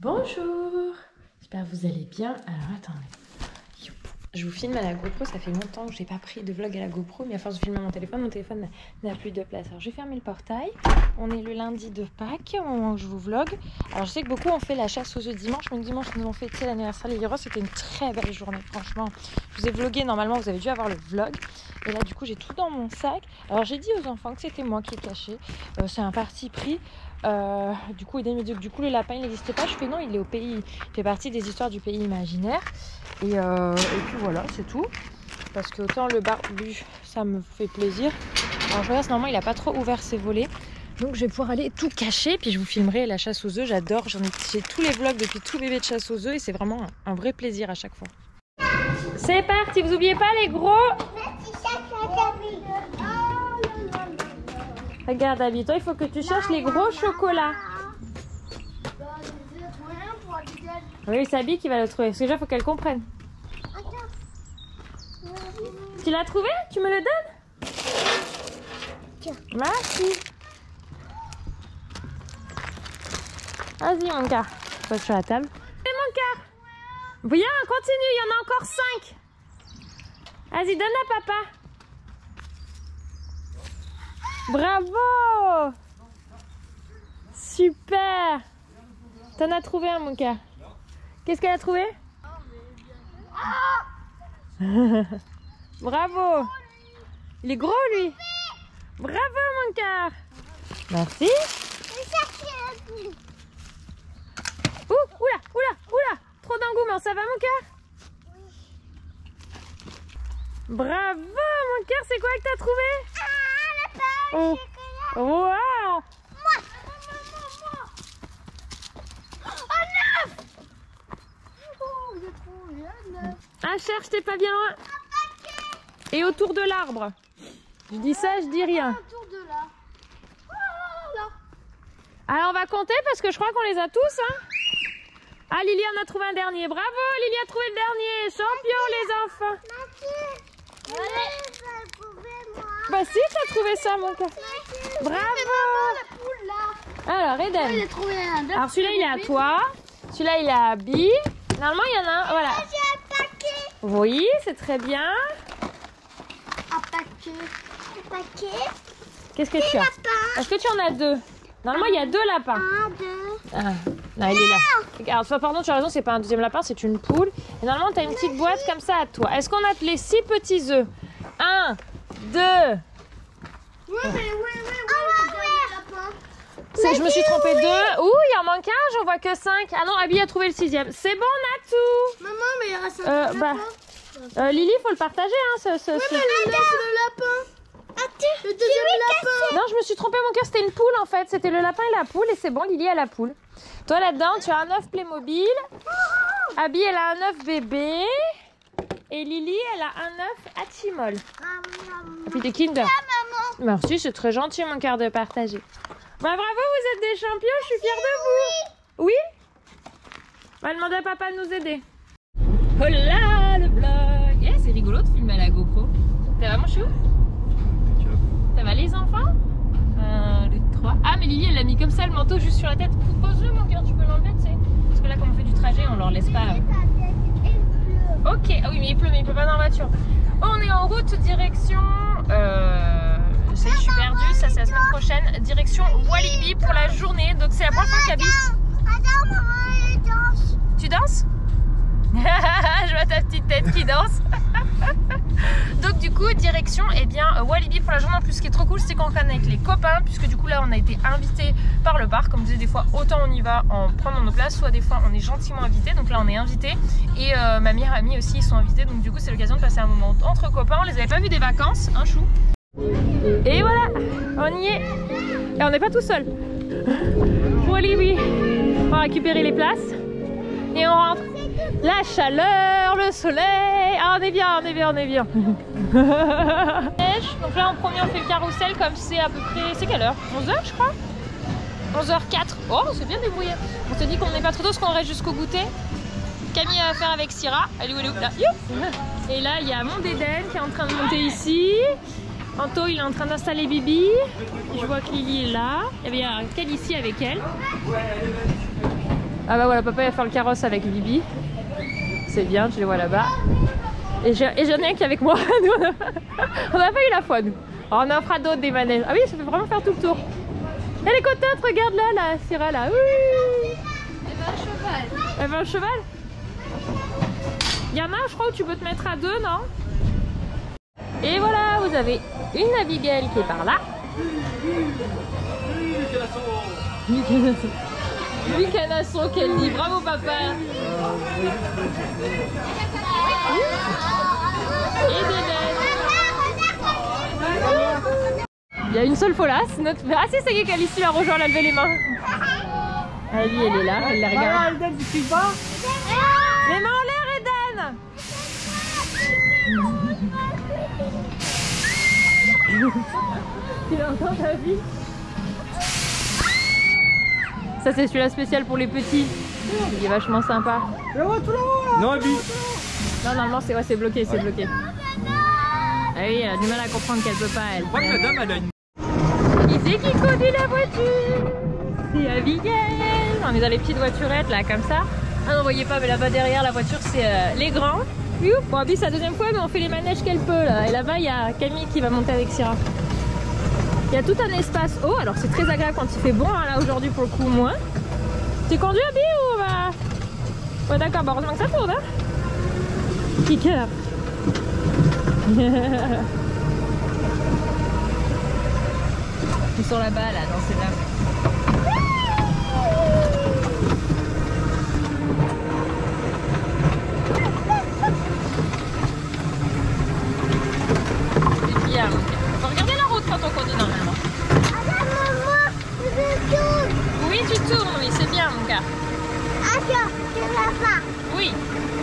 Bonjour, j'espère que vous allez bien. Alors attendez, je vous filme à la GoPro, ça fait longtemps que j'ai pas pris de vlog à la GoPro, mais à force de filmer mon téléphone n'a plus de place. Alors j'ai fermé le portail, on est le lundi de Pâques, au moment où je vous vlog. Alors je sais que beaucoup ont fait la chasse aux œufs dimanche, mais dimanche nous avons fêté l'anniversaire Lily Rose, c'était une très belle journée, franchement. Je vous ai vlogué, normalement vous avez dû avoir le vlog. Et là du coup j'ai tout dans mon sac. Alors j'ai dit aux enfants que c'était moi qui ai caché, c'est un parti pris. Du coup il me dit que du coup le lapin il n'existait pas. Je fais non, il est au pays, il fait partie des histoires du pays imaginaire. Et puis voilà, c'est tout. Parce que autant le barbu ça me fait plaisir. Alors je regarde, normalement il a pas trop ouvert ses volets. Donc je vais pouvoir aller tout cacher. Puis je vous filmerai la chasse aux œufs, j'adore. J'ai tous les vlogs depuis tout bébé de chasse aux œufs. Et c'est vraiment un vrai plaisir à chaque fois. C'est parti, vous oubliez pas les gros. Regarde Abby, toi il faut que tu cherches les gros chocolats. Oui, c'est Abby qui va le trouver, parce que déjà il faut qu'elle comprenne. Tu l'as trouvé? Tu me le donnes? Tiens. Merci. Vas-y mon gars, toi sur la table. Et mon gars. Viens, continue, il y en a encore 5. Vas-y, donne à papa. Bravo! Super! T'en as trouvé un, mon cœur. Qu'est-ce qu'elle a trouvé? Bravo! Il est gros, lui. Bravo, mon cœur. Merci. Oula! Trop d'engouement, ça va, mon cœur? Bravo, mon cœur, c'est quoi que t'as trouvé? Oh. Wow. Ah, cherche, t'es pas bien loin. Et autour de l'arbre. Je dis ça, je dis rien. Alors on va compter parce que je crois qu'on les a tous. Hein. Ah, Lily en a trouvé un dernier. Bravo, Lily a trouvé le dernier. Champion, les enfants. Bah si, t'as trouvé ça, mon cœur. Bravo. Alors, Eden. Alors celui-là, il est à toi. Celui-là, il est à Abby. Normalement, il y en a un. Voilà. Oui, c'est très bien. Un paquet. Qu'est-ce que tu as? Est-ce que tu en as 2? Normalement, il y a 2 lapins. 1, 2. Ah, non, il est là. Alors, pardon, tu as raison, c'est pas un deuxième lapin, c'est une poule. Et normalement, tu as une petite boîte comme ça à toi. Est-ce qu'on a les 6 petits œufs? 1, 2. Oui. Je me suis trompée 2. Ouh, il en manque un, j'en vois que 5. Ah non, Abby a trouvé le 6e. C'est bon, Natou. Maman, mais il reste un lapin. Lily, il faut le partager. Hein, Oui, mais c'est le lapin. Le deuxième lapin. Non, je me suis trompée, mon cœur, c'était une poule en fait. C'était le lapin et la poule et c'est bon, Lily a la poule. Toi là-dedans, tu as un œuf Playmobil. Abby, elle a un œuf bébé. Et Lily, elle a un œuf Hatchimol. Et puis des Kinder. Merci, c'est très gentil, mon cœur, de partager. Bah bravo, vous êtes des champions, je suis fière de vous. Oui. On va demander à papa de nous aider. Oh là, le vlog. Yeah, c'est rigolo de filmer à la GoPro. Ça va, mon chou? Ça va, les enfants? 1, 2, 3. Ah, mais Lily, elle l'a mis comme ça, le manteau juste sur la tête. Pose-le, mon cœur, tu peux l'enlever, tu sais. Parce que là, comme on fait du trajet, on leur laisse pas. Ok, ah oui, mais il pleut, mais il peut pas dans la voiture. On est en route, direction. Je suis perdue, ça c'est la semaine prochaine. Direction Walibi pour la journée. Donc c'est la première fois qu'Abby. Tu danses? Je vois ta petite tête qui danse. Donc du coup direction Walibi pour la journée. En plus ce qui est trop cool c'est qu'on traîne avec les copains. Puisque du coup là on a été invités par le bar. Comme je disais, des fois autant on y va en prenant nos places, soit des fois on est gentiment invité. Donc là on est invité. Et ma meilleure amie aussi ils sont invités. Donc du coup c'est l'occasion de passer un moment entre copains. On les avait pas vus des vacances, un chou. Et voilà, on y est. Et on n'est pas tout seul. Walibi. On va récupérer les places. Et on rentre. La chaleur, le soleil. Ah, on est bien. Donc là en premier on fait le carrousel comme c'est à peu près. C'est quelle heure? 11h je crois. 11h04. Oh, c'est bien débrouillé. On s'est dit qu'on n'est pas trop tôt parce qu'on reste jusqu'au goûter. Camille va faire avec Syrah. Elle est où là? Et là il y a mon Eden qui est en train de monter ici. Anto il est en train d'installer Bibi. Je vois que Lily est là. Il y a Kel ici avec elle. Ah bah voilà, papa va faire le carrosse avec Bibi. C'est bien, je les vois là-bas. Et j'en ai un qui est avec moi. Nous, on n'a pas eu la foi, nous. Alors, on en fera d'autres des manèges. Ah oui, ça fait vraiment faire tout le tour. Elle est contente, regarde là, la Syrah là. Oui. Elle veut un cheval. Elle veut un cheval? Il y en a, je crois, où tu peux te mettre à deux, non? Et voilà, vous avez une Abigail qui est par là. Lui canasson qu'elle dit, bravo papa. Et il y a une seule folasse. Notre... Ah si, ça y est qu'Alice l'a rejoint, elle a levé les mains. Ali, elle est là, elle la regarde. Les mains en l'air, Eden. Tu entends ta vie? Ça c'est celui-là spécial pour les petits. Il est vachement sympa. Non, Abby. Non, normalement c'est bloqué, c'est bloqué. Ah oui, elle a du mal à comprendre qu'elle peut pas, elle. Je crois que la dame, elle a une... Qui c'est qui conduit la voiture? C'est Abigail. On est dans les petites voiturettes là, comme ça. Ah non, vous voyez pas, mais là-bas derrière la voiture, c'est les grands. Bon, Abby, c'est la deuxième fois, mais on fait les manèges qu'elle peut là. Et là-bas, il y a Camille qui va monter avec Syrah. Il y a tout un espace haut, alors c'est très agréable quand il fait bon, hein, là aujourd'hui pour le coup moins. Tu conduis Abby ou bah... Ouais d'accord, bah heureusement que ça tourne hein. Kicker. Ils sont là-bas là, dans ces là. C'est bien. Faut regarder la route quand on conduit normalement. Oui, tu tournes, oui, c'est bien mon gars. Oui.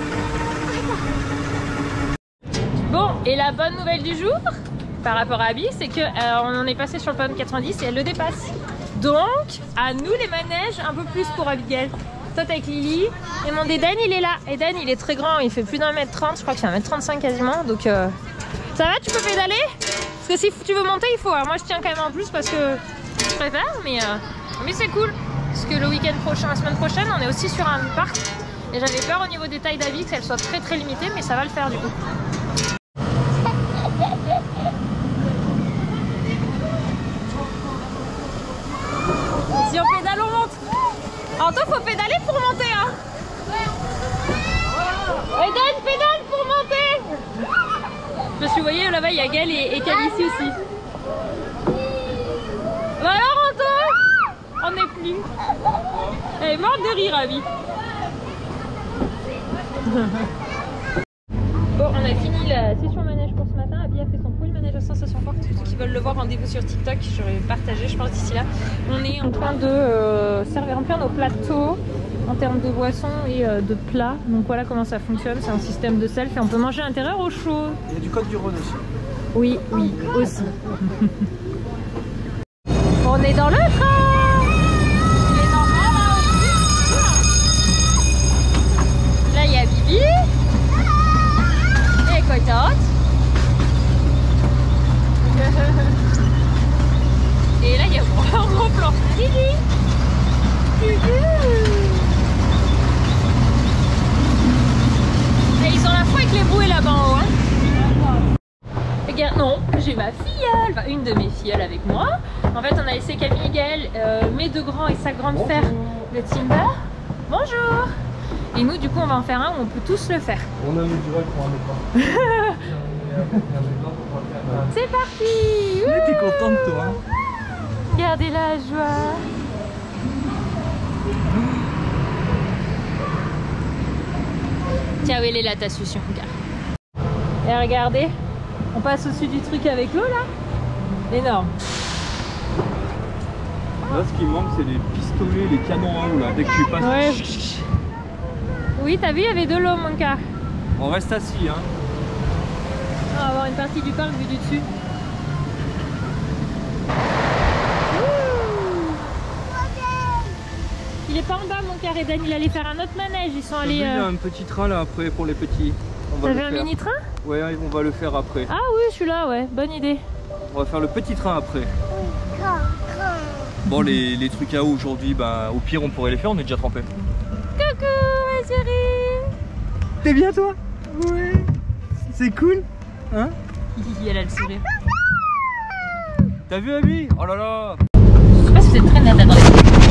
Bon, et la bonne nouvelle du jour par rapport à Abby, c'est que on en est passé sur le podium 90 et elle le dépasse. Donc, à nous les manèges, un peu plus pour Abigail. Toi t'es avec Lily et mon Eden il est là. Eden il est très grand, il fait plus d'1m30, je crois qu'il fait 1m35 quasiment. Donc ça va, tu peux pédaler? Parce que si tu veux monter il faut. Alors moi je tiens quand même en plus parce que je préfère, mais c'est cool. Parce que le week-end prochain, la semaine prochaine, on est aussi sur un parc. Et j'avais peur au niveau des tailles d'Abby qu'elles soient très très limitées, mais ça va le faire du coup. Si on pédale, on monte. Alors toi, faut pédaler pour monter, hein. Eden, pédale pour monter. Parce que vous voyez, là-bas, il y a Gaël et Calicie aussi. Bah alors, Anto, on est plus. Elle est morte de rire, Abby. Bon, on a fini la session manège pour ce matin. Abby a fait son premier manège à sensation forte. Tous ceux qui veulent le voir, rendez-vous sur TikTok. Je vais partager, je pense, d'ici là. On est en train de remplir nos plateaux en termes de boissons et de plats. Donc voilà comment ça fonctionne. C'est un système de self et on peut manger à l'intérieur au chaud. Il y a du Côte du Rhône aussi. Oui, oui, aussi. On est dans le train. Là, il y a Bibi. Elle est contente. Et là, il y a moi en gros plan. Bibi. Et ils ont la foi avec les bouées là-bas en haut. Hein. Regarde, non, j'ai ma filleule, enfin une de mes filleules avec moi. En fait, on a laissé Camille et Gaël, mes deux grands et sa grande frère, le Timber. Bonjour. Et nous, du coup, on va en faire un où on peut tous le faire. On a mesuré pour un écran. C'est parti. T'es contente, toi hein. Regardez la joie. Tiens, où elle est là, ta succion, regarde. Et regardez, on passe au-dessus du truc avec l'eau, là. Énorme. Là, ce qui manque, c'est les pistolets, les canons en haut, là, dès que tu passes. Ouais. Oui, t'as vu, il y avait de l'eau, mon gars. On reste assis, hein. On va avoir une partie du parc vue du dessus. Il est pas en bas, mon car Eden, il allait faire un autre manège. Ils sont allés. Il y a un petit train là après pour les petits. T'as vu un mini train? Ouais, on va le faire après. Ah oui, celui-là, ouais, bonne idée. On va faire le petit train après. Bon, les trucs à eau aujourd'hui, bah, au pire, on pourrait les faire, on est déjà trempés. chérie. T'es bien toi? Ouais. C'est cool. Hein? Elle a le sourire. T'as vu Abby? Oh là là. Je sais pas si vous êtes très net là dans les...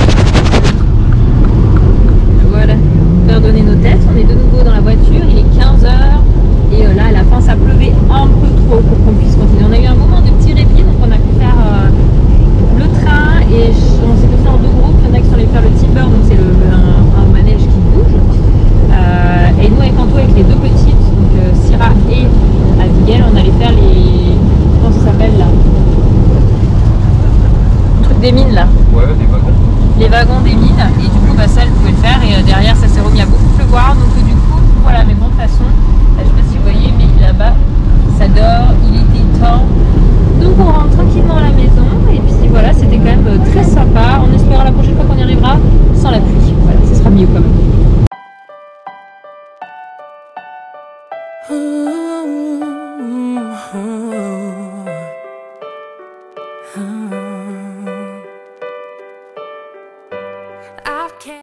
Voilà, faire donner nos têtes. On est de nouveau dans la voiture. Il est 15h. Et là, à la fin, ça pleuvait un peu trop pour qu'on puisse continuer. On a eu un moment de petit répit, donc on a pu faire le train. Et on s'est fait en deux groupes. Il y en a qui sont allés faire le tipper, donc c'est un manège qui bouge. Et nous, avec Anto, avec les deux petites, donc Syrah et Abigail, on allait faire les... Comment ça s'appelle là? Le truc des mines là. Ouais, des wagons. Les wagons des mines. Et du coup, bah, ça, elle pouvait le faire. Et derrière, ça s'est remis à beaucoup pleuvoir. Donc du coup, voilà. Mais bon, de toute façon, je sais pas si vous voyez, mais là-bas, ça dort. Il était temps. Donc on rentre tranquillement à la maison. Et puis voilà, c'était quand même très sympa. On espère la prochaine fois qu'on y arrivera sans la pluie. Voilà, ça sera mieux quand même.